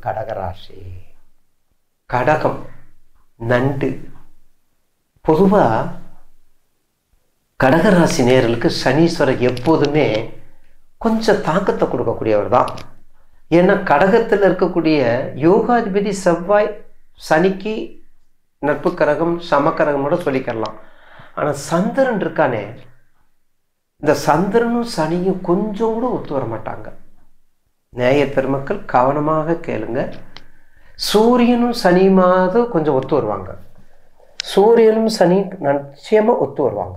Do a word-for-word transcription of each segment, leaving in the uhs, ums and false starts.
கடகராசி. கடகம் நண்டு. பொதுவாக கடகராசி நேயர்களுக்கு சனீஸ்வரர் எப்போதுமே கொஞ்சம் தாக்கத்தை கொடுக்கக்கூடியவர் தான். ஏன்னா கடகத்தில் இருக்கக்கூடிய யோகாதிபதி செவ்வாய் சனிக்கு நட்பு கரகம் சமக்கரகமோட சொல்லிக்கலாம். ஆனால் சந்திரன் இருக்கானே, இந்த சந்திரனும் சனியும் கொஞ்சம் கூட ஒத்து வர மாட்டாங்க. நேய பெருமக்கள் கவனமாக கேளுங்க. சூரியனும் சனியுமாவது கொஞ்சம் ஒத்து வருவாங்க. சூரியனும் சனி நிச்சயமா ஒத்து வருவாங்க.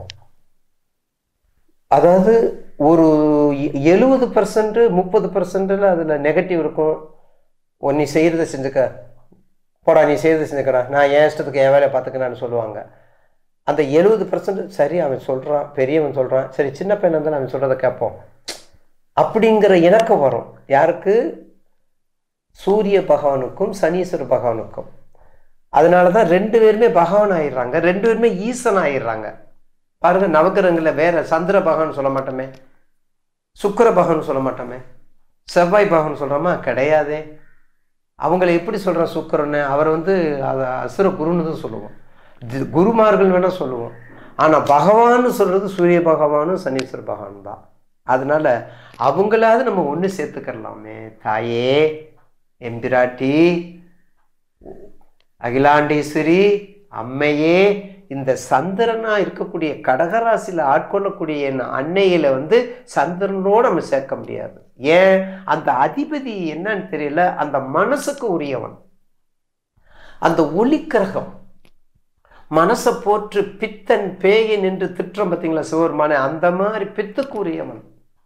அதாவது ஒரு எழுபது பர்சன்ட் முப்பது பர்சன்ட்ல அதுல நெகட்டிவ் இருக்கும். நீ செய்யறதை செஞ்சுக்க போடா, நீ செய்யறதை செஞ்சுக்கடா, நான் என் இஷ்டத்துக்கு என் வேலையை பார்த்துக்கன்னு சொல்லுவாங்க. அந்த எழுபது பர்சன்ட் சரி அவன் சொல்றான், பெரியவன் சொல்றான், சரி சின்ன பையன் இருந்தாலும் அவன் சொல்றதை கேட்போம் அப்படிங்கிற இணக்கம் வரும். யாருக்கு? சூரிய பகவானுக்கும் சனீஸ்வர பகவானுக்கும். அதனாலதான் ரெண்டு பேருமே பகவான் ஆயிடுறாங்க, ரெண்டு பேருமே ஈசன் ஆயிடுறாங்க. பாருங்க, நவகிரகங்கள வேற சந்திர பகவான் சொல்ல மாட்டோமே, சுக்கிர பகவான் சொல்ல மாட்டோமே, செவ்வாய் பகவான் சொல்றோமா? கிடையாதே. அவங்கள எப்படி சொல்றோம்? சுக்கிரன்னு அவர் வந்து அதை அசுர குருன்னு தான் சொல்லுவோம், குருமார்கள் வேணா சொல்லுவோம். ஆனா பகவான்னு சொல்றது சூரிய பகவானும் சனீஸ்வர பகவான் தான். அதனால அவங்களாவது நம்ம ஒன்று சேர்த்துக்கலாமே. தாயே, எம்பிராட்டி, அகிலாண்டேஸ்வரி, அம்மையே, இந்த சந்திரனா இருக்கக்கூடிய கடகராசியில் ஆட்கொள்ளக்கூடிய என் அன்னையில வந்து சந்திரனோட நம்ம சேர்க்க முடியாது. ஏன்? அந்த அதிபதி என்னன்னு தெரியல, அந்த மனசுக்கு உரியவன், அந்த ஒளிக்கிரகம். மனசை போற்று பித்தன் பேயன் என்று திட்டம் பார்த்தீங்களா சிவருமான, அந்த மாதிரி பித்துக்கு உரியவன்.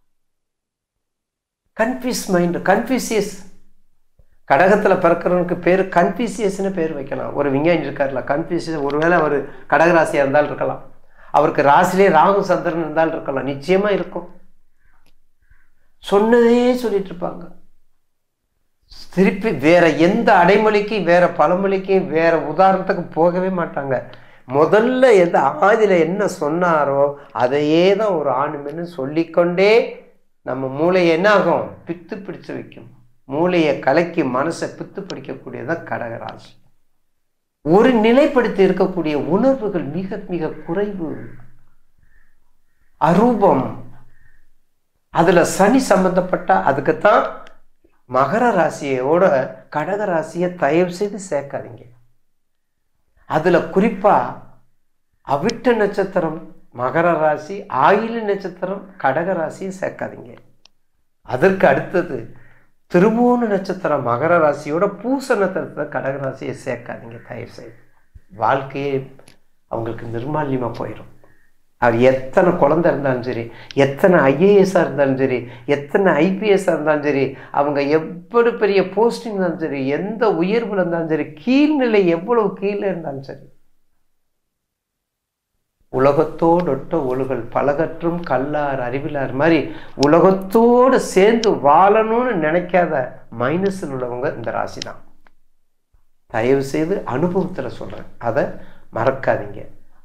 Confuse mind, Confucius. கடகத்துல பிறக்கிறவனுக்கு பேர் கன்ஃபியூசியஸ்னு பேர் வைக்கலாம். ஒரு விஞ்ஞானி இருக்காருல கன்ஃபியூசியஸ், ஒருவேளை அவர் கடகராசியா இருந்தாலும் இருக்கலாம், அவருக்கு ராசிலே ராகு சந்திரன் இருந்தாலும் இருக்கலாம், நிச்சயமா இருக்கும். சொன்னதே சொல்லிட்டு இருப்பாங்க. திருப்பி வேற எந்த அடைமொழிக்கு, வேற பழமொழிக்கு, வேற உதாரணத்துக்கு போகவே மாட்டாங்க. முதல்ல எந்த ஆதியில என்ன சொன்னாரோ அதையே தான் ஒரு ஆணுமென்னு சொல்லிக்கொண்டே நம்ம மூளையை என்ன ஆகும்? பித்து பிடிச்சு வைக்கும். மூளையை கலக்கி மனசை பித்து பிடிக்கக்கூடியதான் கடகராசி. ஒரு நிலைப்படுத்தி இருக்கக்கூடிய உணர்வுகள் மிக மிக குறைவு, அரூபம். அதுல சனி சம்பந்தப்பட்ட அதுக்குத்தான் மகர ராசியோட கடக ராசியை தயவு செய்து சேர்க்காதீங்க. அதுல குறிப்பா அவிட்ட நட்சத்திரம் மகர ராசி, ஆயில நட்சத்திரம் கடக ராசியை சேர்க்காதீங்க. அதற்கு அடுத்தது திருவோண நட்சத்திரம் மகர ராசியோட பூச நட்சத்திரத்தை கடக ராசியை சேர்க்காதீங்க தயவு செய்து. வாழ்க்கையே அவங்களுக்கு நிர்மால்யமா போயிடும். அவர் எத்தனை குழந்தை இருந்தாலும் சரி, எத்தனை ஐஏஎஸ்ஸாக இருந்தாலும் சரி, எத்தனை ஐபிஎஸ்ஸாக இருந்தாலும் சரி, அவங்க எவ்வளவு பெரிய போஸ்டிங் இருந்தாலும் சரி, எந்த உயர்வுல இருந்தாலும் சரி, கீழ்நிலை எவ்வளவு கீழே இருந்தாலும் சரி, உலகத்தோடொட்ட ஒழுகல் பலகற்றும் கல்லார் அறிவிலார் மாதிரி உலகத்தோடு சேர்ந்து வாழணும்னு நினைக்காத மைனஸில் உள்ளவங்க இந்த ராசி தான். தயவு செய்து அனுபவத்தில் சொல்றேன், அதை மறக்காதீங்க.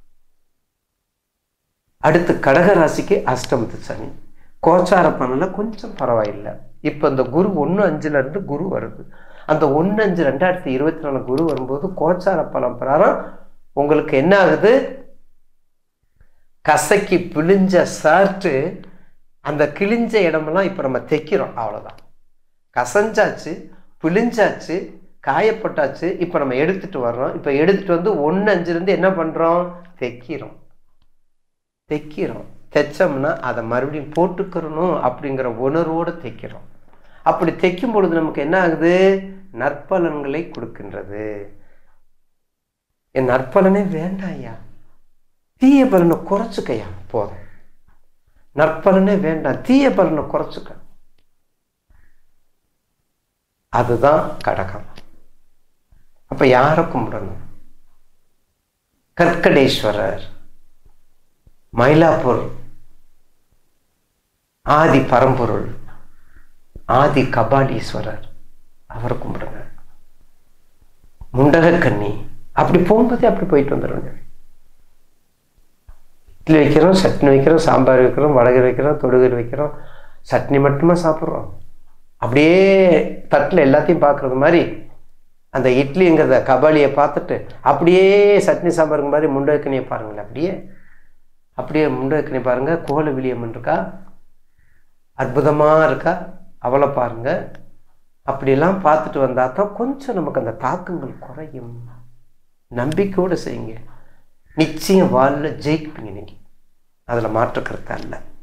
அடுத்து கடக ராசிக்கு அஷ்டமத்து சனி, கோச்சார பலன்ல கொஞ்சம் பரவாயில்லை. இப்போ இந்த குரு ஒன்று அஞ்சுல இருந்து குரு வருது. அந்த ஒன்று அஞ்சு ரெண்டாயிரத்தி இருபத்தி நாலு குரு வரும்போது கோச்சார பலன் பிரகாரம் உங்களுக்கு என்ன ஆகுது? கசக்கி பிழிஞ்ச சார்ட்டு அந்த கிழிஞ்ச இடமெல்லாம் இப்போ நம்ம தைக்கிறோம். அவ்வளோதான், கசஞ்சாச்சு, பிழிஞ்சாச்சு, காயப்பட்டாச்சு. இப்போ நம்ம எடுத்துட்டு வர்றோம். இப்போ எடுத்துட்டு வந்து ஒன்று அஞ்சுலேருந்து என்ன பண்ணுறோம்? தைக்கிறோம் தைக்கிறோம் தைச்சோம்னா அதை மறுபடியும் போட்டுக்கிறணும் அப்படிங்கிற உணர்வோடு தைக்கிறோம். அப்படி தைக்கும் பொழுது நமக்கு என்ன ஆகுது? நற்பலன்களை கொடுக்கின்றது. என் நற்பலனே வேண்டாம் ஐயா, தீய பலனை குறைச்சுக்கையா போதும். நற்பலனே வேண்டாம், தீய பலனை குறைச்சுக்க. அதுதான் கடகம். அப்ப யாரை கும்பிடணும்? கற்கடேஸ்வரர், மயிலாப்பூர் ஆதி பரம்பொருள், ஆதி கபாலீஸ்வரர், அவரை கும்பிடுங்க. முண்டகக்கண்ணி, அப்படி போகும்போதே அப்படி போயிட்டு வந்துடுங்க. இட்லி வைக்கிறோம், சட்னி வைக்கிறோம், சாம்பார் வைக்கிறோம், வடகர் வைக்கிறோம், தொடுகர் வைக்கிறோம், சட்னி மட்டுமா சாப்பிட்றோம்? அப்படியே தட்டில் எல்லாத்தையும் பார்க்குறது மாதிரி அந்த இட்லிங்கிறத கபாலியை பார்த்துட்டு அப்படியே சட்னி சாம்பாருங்க மாதிரி முண்டக்கனியை பாருங்களேன். அப்படியே அப்படியே முண்டக்கனி பாருங்கள். கோல விளியம்மன் இருக்கா, அற்புதமாக இருக்கா, அவளை பாருங்கள். அப்படிலாம் பார்த்துட்டு வந்தால் தான் கொஞ்சம் நமக்கு அந்த தாக்கங்கள் குறையும். நம்பிக்கையோடு செய்யுங்க, நிச்சயம் வாழ்ல ஜெயிப்பீங்க. நீங்கள் அதில் மாற்ற கருத்தா இல்லை.